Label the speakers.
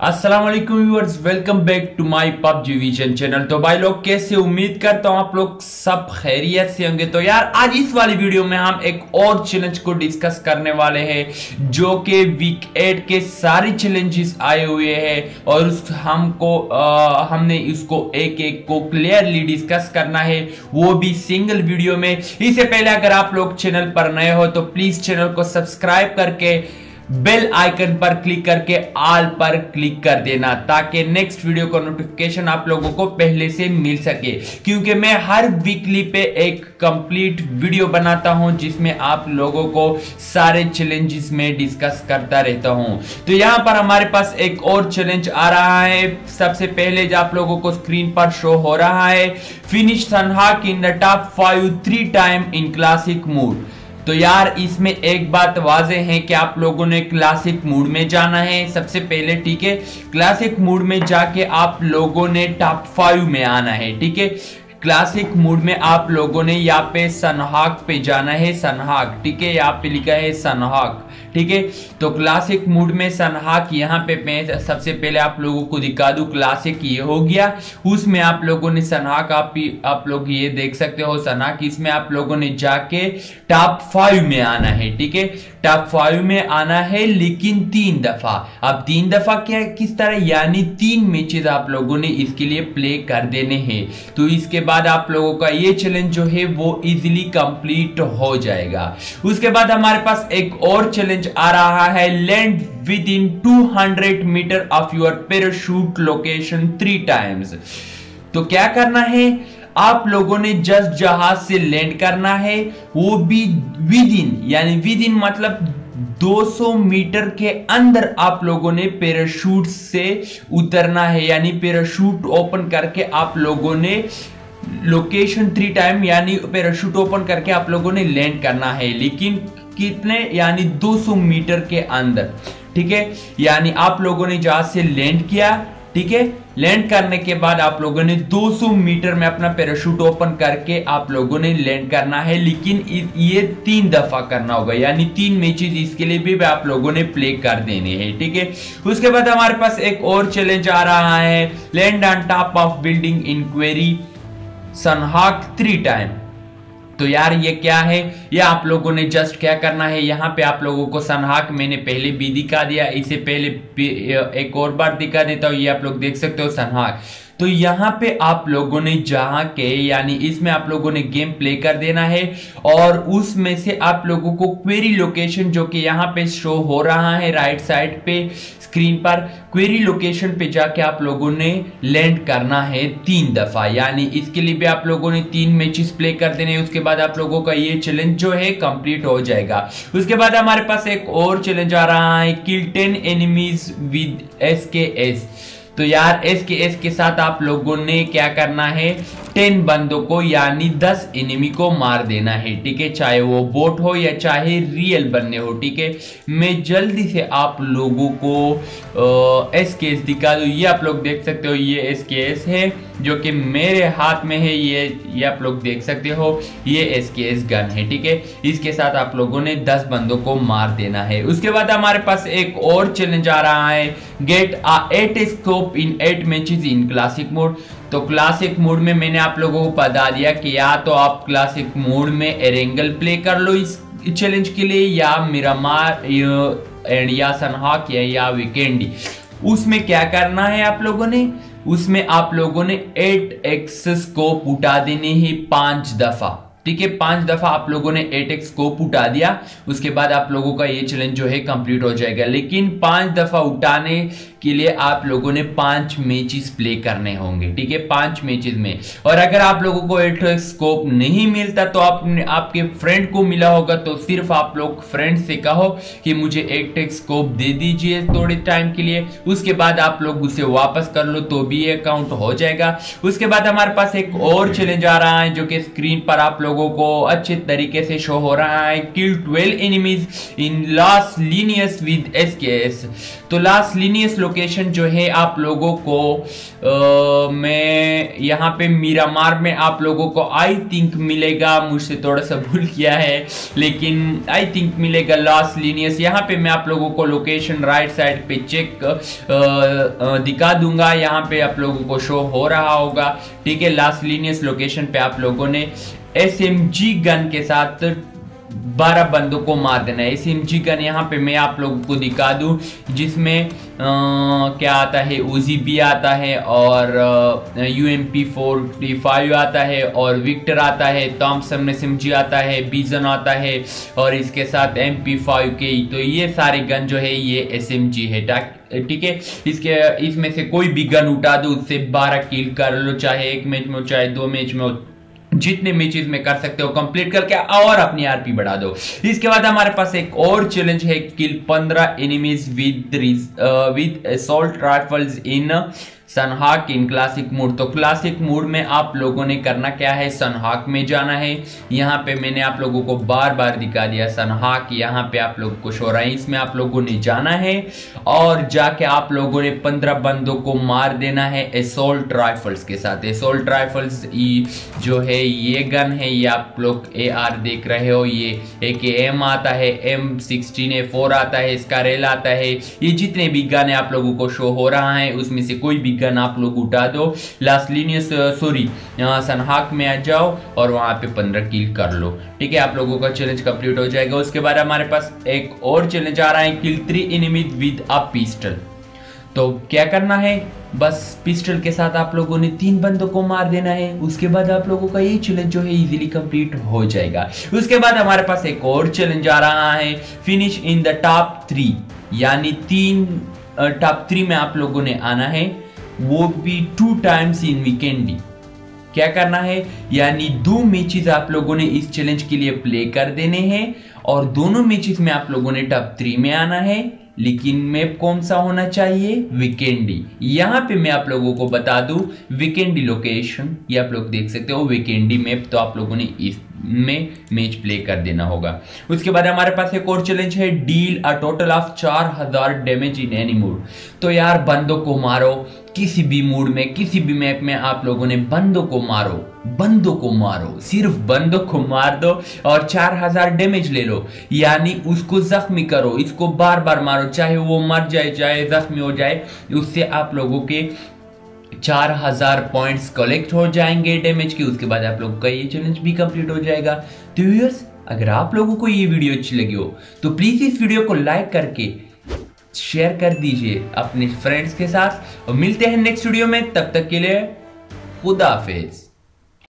Speaker 1: अस्सलाम वालेकुम viewers, welcome back to my PUBG vision channel. तो भाई लोग कैसे, उम्मीद करता हूं आप लोग सब खैरियत से होंगे। तो यार आज इस वाली वीडियो में हम एक और चैलेंज को डिस्कस करने वाले हैं जो कि वीक 8 के सारे चैलेंजेस आए हुए हैं और हमने इसको एक एक को क्लियरली डिस्कस करना है, वो भी सिंगल वीडियो में। इससे पहले अगर आप लोग चैनल पर नए हो तो प्लीज चैनल को सब्सक्राइब करके बेल आइकन पर क्लिक करके ऑल पर क्लिक कर देना ताकि नेक्स्ट वीडियो का नोटिफिकेशन आप लोगों को पहले से मिल सके, क्योंकि मैं हर वीकली पे एक कंप्लीट वीडियो बनाता हूं जिसमें आप लोगों को सारे चैलेंजेस में डिस्कस करता रहता हूं। तो यहां पर हमारे पास एक और चैलेंज आ रहा है। सबसे पहले जो आप लोगों को स्क्रीन पर शो हो रहा है, फिनिश थनहाक in the top 5 3 time in classic mode. तो यार इसमें एक बात वाज़ेह है कि आप लोगों ने क्लासिक मूड में जाना है सबसे पहले, ठीक है। क्लासिक मूड में जाके आप लोगों ने टॉप 5 में आना है, ठीक है। क्लासिक मूड में आप लोगों ने यहाँ पे सनहाक पे जाना है, सनहाक, ठीक है। यहाँ पे लिखा है सनहाक, ठीक है। तो क्लासिक मूड में सनहाक यहाँ पे मैं सबसे पहले आप लोगों को दिखा दूं। क्लासिक ये हो गया, उसमें आप लोगों ने सनहाक आप लोग ये देख सकते हो सनहाक, इसमें आप लोगों ने जाके टॉप 5 में आना है, ठीक है। टॉप 5 में आना है लेकिन 3 दफा। अब 3 दफा क्या, किस तरह, यानी 3 मैचेस आप लोगों ने इसके लिए प्ले कर देने हैं। तो इसके बाद आप लोगों का ये चैलेंज जो है वो इजीली कंप्लीट हो जाएगा। उसके बाद हमारे पास एक और चैलेंज आ रहा है, land within 200 meter of your parachute location 3 times. तो क्या करना है, आप लोगों ने जस्ट जहाज से लैंड करना है, वो भी विद इन, यानी विद इन मतलब 200 मीटर के अंदर आप लोगों ने पैराशूट से उतरना है, यानी पैराशूट ओपन करके आप लोगों ने लोकेशन 3 टाइम, यानी पैराशूट ओपन करके आप लोगों ने लैंड करना है, लेकिन कितने, यानी 200 मीटर के अंदर, ठीक है। यानी आप लोगों ने जहाज से लैंड किया, ठीक है। लैंड करने के बाद आप लोगों ने 200 मीटर में अपना पैराशूट ओपन करके आप लोगों ने लैंड करना है, लेकिन ये 3 दफा करना होगा, यानी 3 मैचेस इसके लिए भी आप लोगों ने प्ले कर देने हैं, ठीक है। उसके बाद हमारे पास एक और चैलेंज आ रहा है, land on top of building इंक्वायरी सनहाक 3 टाइम। तो यार ये क्या है, ये आप लोगों ने जस्ट क्या करना है, यहाँ पे आप लोगों को सनहाक मैंने पहले भी दिखा दिया, इससे पहले एक और बार दिखा देता हूँ। ये आप लोग देख सकते हो सनहाक। तो यहाँ पे आप लोगों ने जहाँ के, यानी इसमें आप लोगों ने गेम प्ले कर देना है और उसमें से आप लोगों को क्वेरी लोकेशन जो कि यहाँ पे शो हो रहा है राइट साइड पे स्क्रीन पर, क्वेरी लोकेशन पे जाके आप लोगों ने लैंड करना है 3 दफा, यानी इसके लिए भी आप लोगों ने 3 मैचेस प्ले कर देने हैं। उसके बाद आप लोगों का ये चैलेंज जो है कंप्लीट हो जाएगा। उसके बाद हमारे पास एक और चैलेंज आ रहा है, किल 10 एनिमीज विद SKS। तो यार SKS के साथ आप लोगों ने क्या करना है, 10 बंदों को, यानी 10 एनिमी को मार देना है, ठीक है। चाहे वो बोट हो या चाहे रियल बनने हो, ठीक है। मैं जल्दी से आप लोगों को SKS दिखा दूं। ये आप लोग देख सकते हो, ये SKS है जो कि मेरे हाथ में है, ये आप लोग देख सकते हो, ये SKS गन है, ठीक है। इसके साथ आप लोगों ने 10 बंदों को मार देना है। उसके बाद हमारे पास एक और चैलेंज आ रहा है, get a 8 scope in 8 matches in classic mode. तो क्लासिक मोड में मैंने आप लोगों को बता दिया कि या तो आप क्लासिक मोड में एरेंगल प्ले कर लो इस चैलेंज के लिए, या मिरामार या सनहाक या वीकेंडी। उसमें क्या करना है आप लोगों ने, उसमें आप लोगों ने 8x स्कोप उठा देने ही 5 दफा, ठीक है। 5 दफा आप लोगों ने 8x स्कोप उठा दिया, उसके बाद आप लोगों का ये चैलेंज जो है कंप्लीट हो जाएगा। लेकिन 5 दफा उठाने के लिए आप लोगों ने 5 मैचेस प्ले करने होंगे, ठीक है, 5 मैचेस में। और अगर आप लोगों को 8x स्कोप नहीं मिलता तो आपके फ्रेंड को मिला होगा, तो सिर्फ आप लोग फ्रेंड से कहो कि मुझे 8x स्कोप दे दीजिए थोड़े टाइम के लिए, उसके बाद आप लोग उसे वापस कर लो तो भी ये काउंट हो जाएगा। उसके बाद हमारे पास एक और चैलेंज आ रहा है जो कि स्क्रीन पर आप लोगों को अच्छे तरीके से शो हो रहा है, kill 12 enemies in Los Leones with SKS। तो लास्ट लीनियस लोकेशन जो है आप लोगों को मैं यहाँ पे मीरामार में आप लोगों को आई थिंक मिलेगा, मुझसे थोड़ा सा भूल किया है लेकिन आई थिंक मिलेगा लॉस लीनियस। यहाँ पे मैं आप लोगों को लोकेशन राइट साइड पे चेक दिखा दूंगा, यहाँ पे आप लोगों को शो हो रहा होगा। ठीक है, लॉस लीनियस लोकेशन पे आप लोगों ने SMG गन के साथ 12 बंदों को मार देना है। SMG गन यहाँ पे मैं आप लोगों को दिखा दूं, जिसमें क्या आता है, उजी भी आता है और UMP45 आता है और विक्टर आता है, थॉम्सन SMG आता है, बीजन आता है और इसके साथ MP5K। तो ये सारे गन जो है ये SMG है। ठीक है, इसमें से कोई भी गन उठा दो, उससे 12 किल कर लो, चाहे एक मैच में हो चाहे 2 मैच में हो, जितने मैचेस में कर सकते हो कंप्लीट करके और अपनी आरपी बढ़ा दो। इसके बाद हमारे पास एक और चैलेंज है, kill 15 enemies with assault rifles in Sanhok in classic mode. तो क्लासिक मोड में आप लोगों ने करना क्या है, सनहाक में जाना है। यहाँ पे मैंने आप लोगों को बार बार दिखा दिया, सनहाक यहाँ पे आप लोगों को शो रहा है, इसमें आप लोगों ने जाना है और जाके आप लोगों ने 15 बंदों को मार देना है असॉल्ट राइफल्स के साथ। असॉल्ट राइफल्स जो है ये गन है, ये आप लोग AR देख रहे हो, ये AKM आता है, M16A4 आता है, स्कारल आता है, ये जितने भी गन है आप लोगों को शो हो रहा है, उसमें से कोई भी गन आप लोग उठा दो। लास्ट लीनियस सनहाक में आ जाओ और वहां पे 15 किल कर लो। ठीक है, आप लोगों का चैलेंज कंप्लीट हो जाएगा। उसके बाद हमारे पास एक और चैलेंज आ रहा है, kill 3 enemy with a pistol. तो क्या करना है, बस पिस्टल के साथ आप लोगों ने 3 बंदों को मार देना है। उसके बाद आप लोगों का ये चैलेंज जो है इजीली कंप्लीट हो जाएगा। उसके बाद हमारे पास एक और चैलेंज आ रहा है, फिनिश इन द टॉप 3, यानी टॉप 3 में आप लोगों ने आना है, वो भी 2 टाइम्स इन वीकेंडी। क्या करना है, यानी 2 मैचेस आप लोगों ने इस चैलेंज के लिए प्ले कर देने हैं और दोनों मैचेस में आप लोगों ने टॉप 3 में आना है। लेकिन मैप कौन सा होना चाहिए, वीकेंडी। यहां पे मैं आप लोगों को बता दूं वीकेंडी लोकेशन, ये आप लोग देख सकते हो वीकेंडी मैप, तो आप लोगों ने इसमें मैच प्ले कर देना होगा। उसके बाद हमारे पास एक और चैलेंज है, deal a total of 4000 damage in any mode. तो यार बंदों को मारो, किसी भी मूड में किसी भी मैप में आप लोगों ने बंदों को मारो, सिर्फ बंदों को मार दो और 4000 डैमेज ले लो, यानी उसको जख्मी करो, इसको बार बार मारो, चाहे वो मर जाए चाहे जख्मी हो जाए, उससे आप लोगों के 4000 पॉइंट्स कलेक्ट हो जाएंगे डैमेज के। उसके बाद आप लोगों का ये चैलेंज भी कंप्लीट हो जाएगा। तो व्यूअर्स, अगर आप लोगों को ये वीडियो अच्छी लगी हो तो प्लीज इस वीडियो को लाइक करके शेयर कर दीजिए अपने फ्रेंड्स के साथ और मिलते हैं नेक्स्ट वीडियो में। तब तक के लिए खुदा हाफिज।